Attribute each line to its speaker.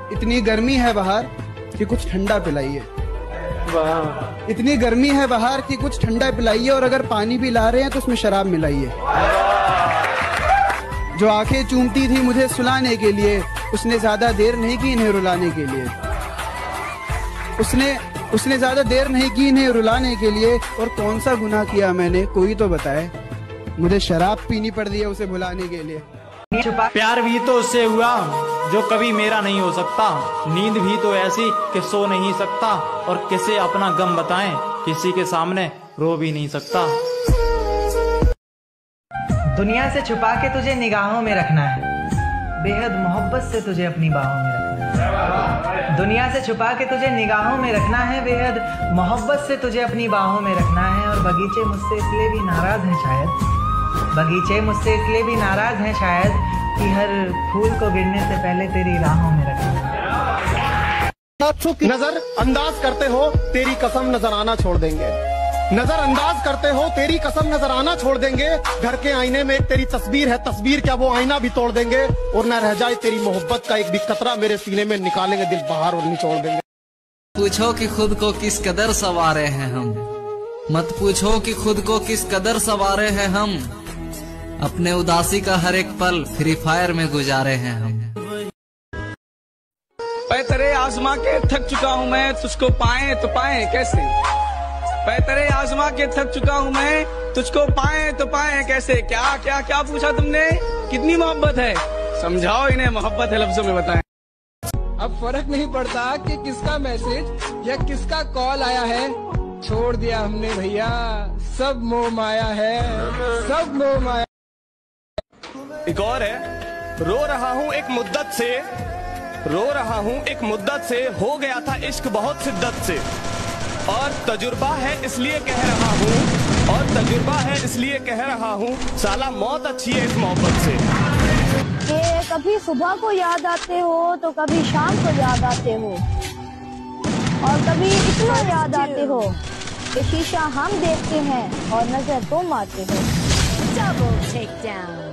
Speaker 1: इतनी गर्मी है बाहर कि कुछ ठंडा पिलाइए। वाह। इतनी गर्मी है बाहर कि कुछ ठंडा पिलाइए, और अगर पानी भी ला रहे हैं तो उसमें शराब मिलाइए। जो आंखें चूमती थी मुझे सुलाने के लिए, उसने ज्यादा देर नहीं की इन्हें रुलाने के लिए। उसने ज्यादा देर नहीं की इन्हें रुलाने के लिए। और कौन सा गुनाह किया मैंने, कोई तो बताए। मुझे शराब पीनी पड़ रही है उसे भुलाने के लिए।
Speaker 2: प्यार भी तो उससे हुआ जो कभी मेरा नहीं हो सकता। नींद भी तो ऐसी कि सो नहीं सकता, और किसे अपना गम बताएं, किसी के सामने रो भी नहीं सकता।
Speaker 3: दुनिया से छुपा के तुझे निगाहों में रखना है, बेहद मोहब्बत से तुझे अपनी बाहों में रखना है। दुनिया से छुपा के तुझे निगाहों में रखना है, बेहद मोहब्बत से तुझे अपनी बाहों में रखना है। और बगीचे मुझसे इसलिए भी नाराज हैं शायद, बगीचे मुझसे इसलिए भी नाराज हैं शायद, कि हर फूल को गिरने से पहले तेरी राहों में रखना है।
Speaker 4: नजर अंदाज करते हो तेरी कसम नजर आना छोड़ देंगे। नजर अंदाज करते हो तेरी कसम नजर आना छोड़ देंगे। घर के आईने में एक तेरी तस्वीर है, तस्वीर क्या वो आईना भी तोड़ देंगे। और न रह जाए तेरी मोहब्बत का एक भी कतरा मेरे सीने में, निकालेंगे दिल बाहर और निचोड़ देंगे।
Speaker 5: पूछो कि खुद को किस कदर सवारे हैं हम, मत पूछो कि खुद को किस कदर सवारे हैं हम। अपने उदासी का हर एक पल फ्री फायर में गुजारे हैं हम।
Speaker 6: तेरे आजमा के थक चुका हूँ मैं, तुझको पाए तो पाए कैसे। तेरे आजमा के थक चुका हूँ मैं, तुझको पाए तो पाए कैसे। क्या क्या क्या पूछा तुमने, कितनी मोहब्बत है, समझाओ इन्हें मोहब्बत है लफ्जों में बताएं।
Speaker 1: अब फर्क नहीं पड़ता कि किसका मैसेज या किसका कॉल आया है, छोड़ दिया हमने भैया सब मोह माया है, सब मोह माया।
Speaker 4: एक और है, रो रहा हूँ एक मुद्दत से, रो रहा हूँ एक मुद्दत से, हो गया था इश्क बहुत शिद्दत से। और तजुर्बा है इसलिए कह रहा हूँ, और तजुर्बा है इसलिए कह रहा हूँ, साला मौत अच्छी है इस मोहब्बत से।
Speaker 7: कि कभी सुबह को याद आते हो तो कभी शाम को याद आते हो, और कभी इतना याद आते हो कि शीशा हम देखते हैं और नजर तुम आते हो।
Speaker 8: Double takedown.